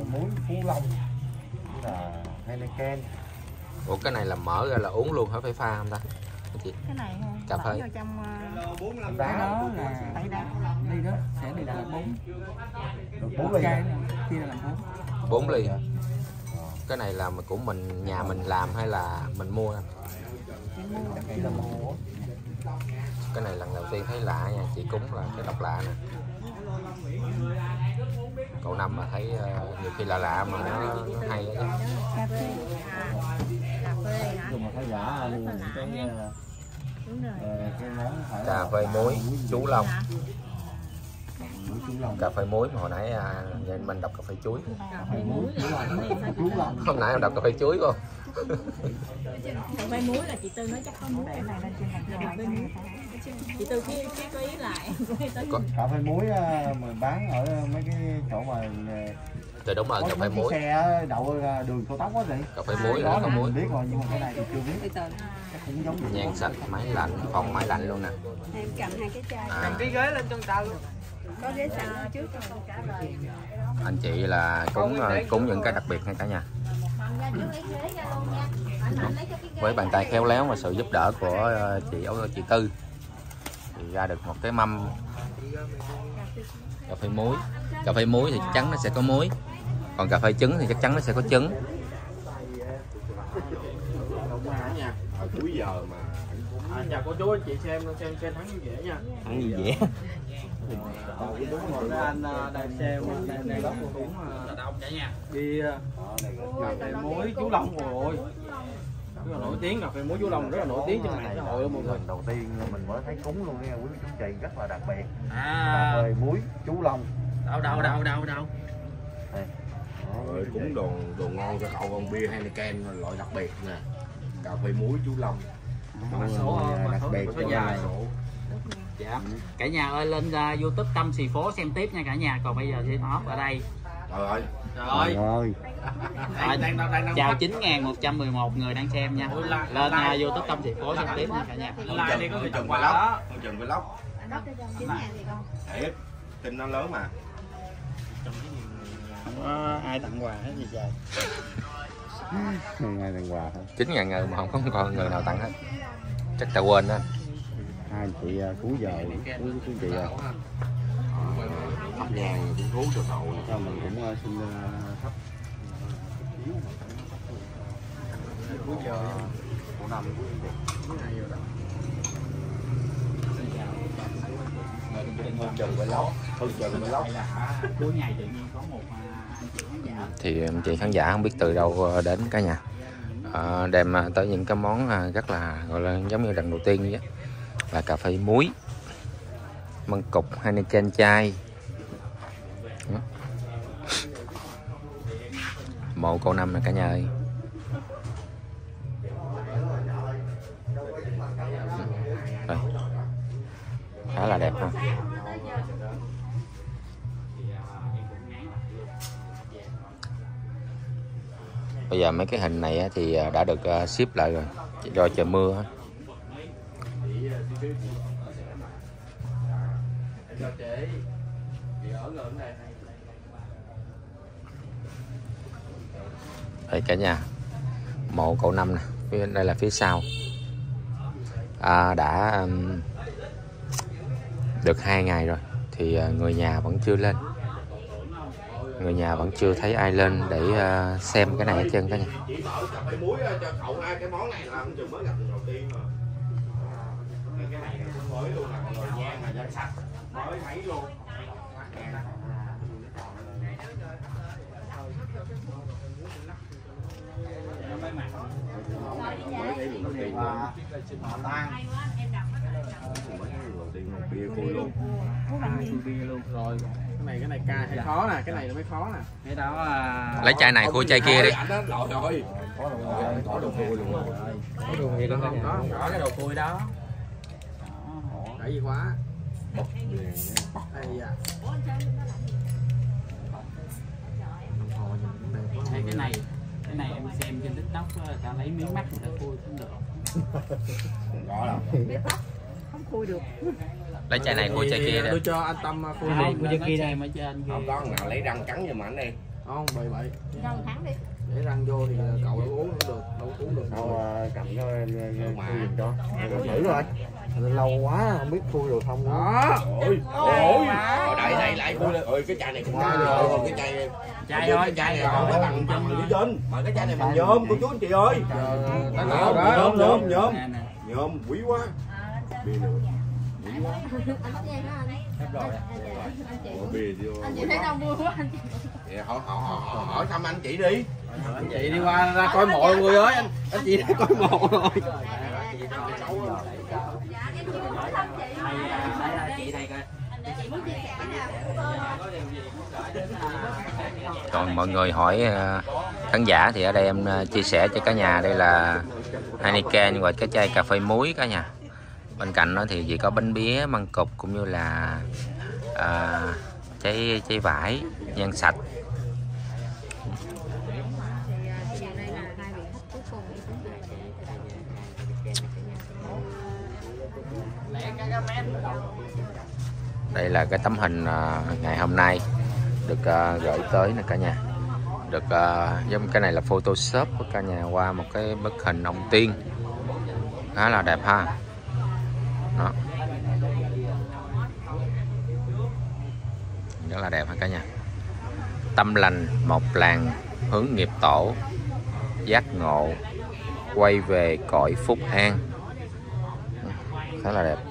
muối Phú Long là Heineken. Ủa cái này là mở ra là uống luôn hả, phải pha không ta? Cái này cà phê trong Đá đó là tẩy đá ly đó sẽ được là 4 ly chia là 4 ly hả? Cái này là của mình, nhà mình làm hay là mình mua? Cái này lần đầu tiên thấy lạ nha, chị Cúng là cái độc lạ nè. Cậu Năm mà thấy nhiều khi lạ lạ mà nó hay đó chứ. Dùng mà thấy lạ luôn cái món cà phê muối chú Long. Cà phê muối mà hồi nãy mình đọc cà phê chuối. Hôm nãy em đọc cà phê chuối không? Cà phê muối là chị Tư nói chắc có muối này lên trên cà phê muối. Chị Tư cái có ý lại. Cà phê muối mình bán ở mấy cái chỗ mà Thì đúng rồi, cà phê muối. Xe đậu đường cao tốc á chị. Cà phê muối đó có muối. Biết rồi nhưng mà cái này thì chưa biết. Chắc cũng giống Nhan sạch, máy lạnh, phòng máy lạnh luôn nè. Em cầm hai cái chai. cầm cái ghế lên cho người ta luôn. Có ghế sẵn ở trước cho con trả lời. Anh chị là cúng những cái đặc biệt nha cả nhà. Với bàn tay khéo léo và sự giúp đỡ của chị Tư thì ra được một cái mâm cà phê muối. Cà phê muối thì chắc chắn nó sẽ có muối, còn cà phê trứng thì chắc chắn nó sẽ có trứng. Hồi cuối giờ mà chào cô chú anh chị xem kênh Thắng Vui Vẻ nha. Thắng Vui Vẻ. Đúng rồi đó anh đang xem đang đóng cũng đi cà phê muối chú Long rồi. Rất là nổi tiếng, cà phê muối chú Long rất là nổi tiếng trên mạng xã hội luôn mọi người. Lần đầu tiên mình mới thấy cúng luôn nha quý chú chị, rất là đặc biệt. Cà phê muối chú Long. Đâu. rồi cũng đồ ngon cho cậu, con bia Heineken loại đặc biệt nè, cà phê muối chú Long. Đặc biệt số dài. Dạ. Cả nhà ơi, lên YouTube Tâm Xì Phố xem tiếp nha cả nhà. Còn bây giờ thì off ở đây. Trời ơi. Chào 9.111 người đang xem nha. Lên YouTube Tâm Xì Phố xem tiếp nha cả nhà. Đi có người trồng quà đó. Con Trần Vlog. Thiệt, tin nó lớn mà. Không có ai tặng quà hết gì trời. Không ai tặng quà hết. 9.000 người mà không có người nào tặng hết. Chắc ta quên đó. Hai anh chị cuối giờ quý chị Thắp nhang cũng thú cho cậu. cho mình cũng xin thắp cuối giờ của năm Cuối ngày tự nhiên có một anh chị khán giả. Thì anh chị khán giả không biết từ đâu đến cả nhà, đem tới những cái món rất là gọi là giống như lần đầu tiên vậy, là cà phê muối, măng cục, Heineken chai. Đó. Mộ cậu Năm nè cả nhà ơi. Đây. Khá là đẹp ha. Bây giờ mấy cái hình này thì đã được ship lại rồi do trời mưa. Đây cả nhà, mộ cậu Năm nè, đây là phía sau. Đã được 2 ngày rồi thì người nhà vẫn chưa lên, người nhà vẫn chưa thấy ai lên để xem cái này hết trơn cả nhà. Cà phê muối cho cậu hai cái món này là ông Trường mới gặp đầu tiên mà. Cái này cũng mới luôn, là còn rồi nhang mà danh sách mới thấy luôn. Bia vui luôn. Bia luôn rồi. Cái này ca hay khó nè, cái này nó mới khó nè. Cái đó Lấy chai này khui chai kia đi. Rồi. Có đồ vui luôn rồi. Có đồ gì luôn không? Có cái đồ khui đó. Để gì quá. Đây à. Cái này em xem trên TikTok ta lấy miếng mắt người ta khui cũng được. Không khui được. Lấy chai này khui chai kia đi. Tôi cho anh Tâm khui Khui chai kia đây, mới cho anh. Không có nào lấy răng cắn như mà anh đi. Không, bậy. Răng thắng đi. Để răng vô thì cậu đâu uống cũng được, đâu uống được. Đâu cầm cho khui cho. Thử rồi. Lâu quá không biết khui rồi không. Đó. Ôi. Ôi. Đợi này lại khui lên. Ôi cái chai này cũng chai rồi, còn cái chai Chai thôi, chai này còn cái bằng đi trên. Mà cái chai này bằng nhôm cô chú anh chị ơi. Nhôm quý quá. Bia nữa. Quý quá. Anh chị thấy đông vui quá anh chị. Hỏi thăm anh chị đi. Anh chị đi qua ra coi mộ người ơi, anh chị đã coi mộ rồi. Còn mọi người hỏi khán giả thì ở đây em chia sẻ cho cả nhà, đây là Heineken và cái chai cà phê muối cả nhà. Bên cạnh đó thì chỉ có bánh bía, măng cụt cũng như là trái vải, nhang sạch. Đây là cái tấm hình ngày hôm nay được gửi tới nè cả nhà. Được giống cái này là Photoshop của cả nhà qua một cái bức hình ông tiên khá là đẹp ha. Đó. Rất là đẹp ha cả nhà. Tâm lành một làng hướng nghiệp tổ, giác ngộ quay về cõi phúc an. Khá là đẹp.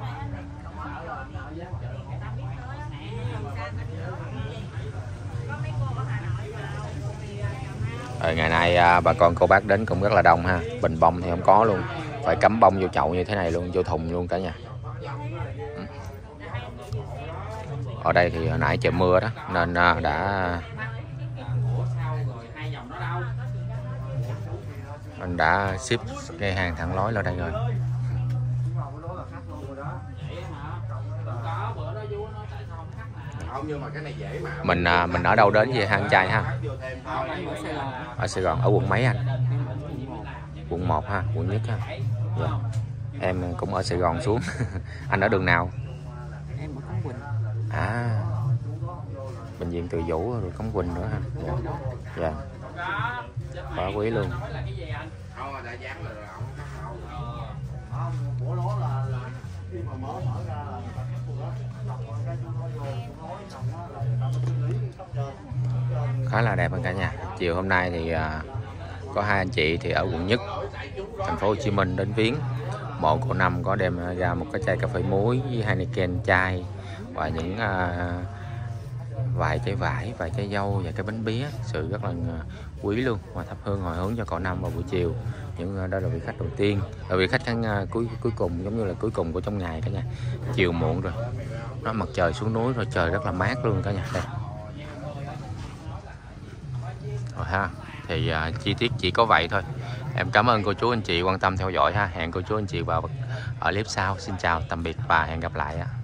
Ngày nay bà con cô bác đến cũng rất là đông ha. Bình bông thì không có luôn, phải cắm bông vô chậu như thế này luôn, vô thùng luôn cả nhà. Ở đây thì hồi nãy trời mưa đó nên đã ship cái hàng thẳng lối lên đây rồi. Mình ở đâu đến về hang chay ha? Ở Sài Gòn. Ở quận mấy anh? Quận 1 ha, quận nhất ha. Dạ. Em cũng ở Sài Gòn xuống. Anh ở đường nào? Em ở Cống Quỳnh. À, bệnh viện Từ Dũ rồi Cống Quỳnh nữa ha. Dạ. Dạ. Quá quý luôn. Khá là đẹp hơn cả nhà. Chiều hôm nay thì có hai anh chị thì ở quận nhất thành phố Hồ Chí Minh đến viếng mộ cô Năm, có đem ra một cái chai cà phê muối với Heineken chai và những vài trái vải, vài trái dâu và cái bánh bía, sự rất là quý luôn, và thắp hương hồi hướng cho cậu Năm vào buổi chiều. Những đây là vị khách đầu tiên, là vị khách cuối cùng, giống như là cuối cùng của trong ngày cả nhà. Chiều muộn rồi, nó mặt trời xuống núi rồi, trời rất là mát luôn cả nhà. Đây rồi ha, thì chi tiết chỉ có vậy thôi. Em cảm ơn cô chú anh chị quan tâm theo dõi ha. Hẹn cô chú anh chị vào ở clip sau. Xin chào tạm biệt và hẹn gặp lại.